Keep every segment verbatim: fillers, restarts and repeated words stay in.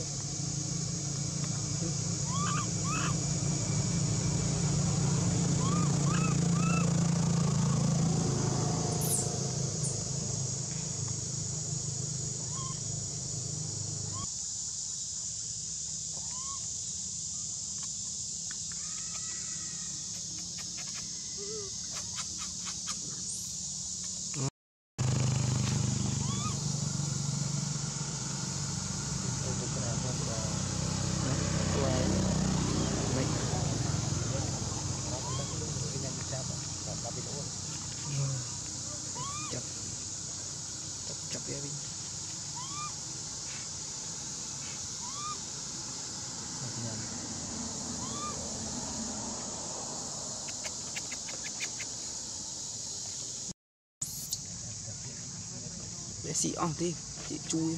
chập chập chập ya Vinh để xị ong đi chị chui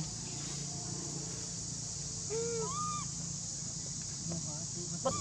bất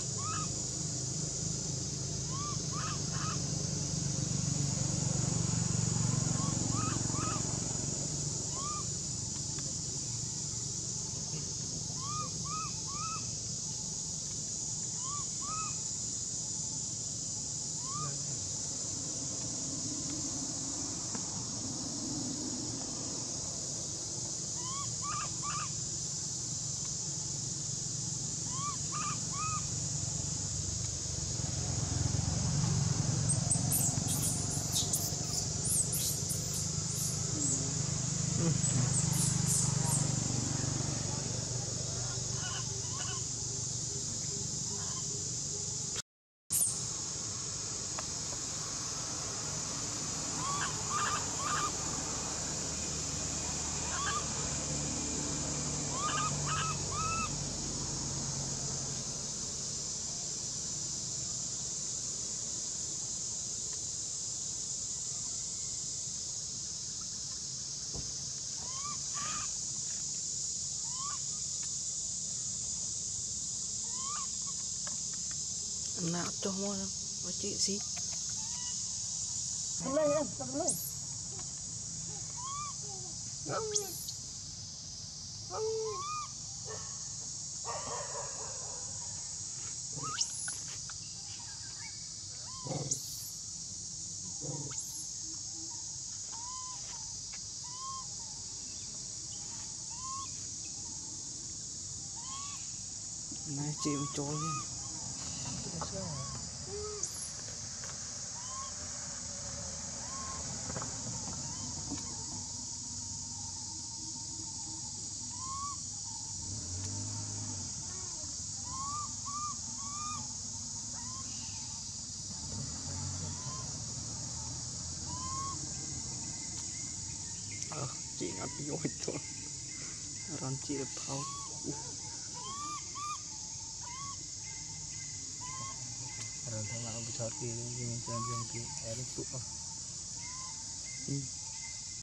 nào cho mua đâu có chị xí cầm lên em cầm lên này chị mới trôi nha ờ chị ngắt vô thôi ron chị được thâu rồi thằng nào bị chót kia nhưng mình chơi game kia em tụ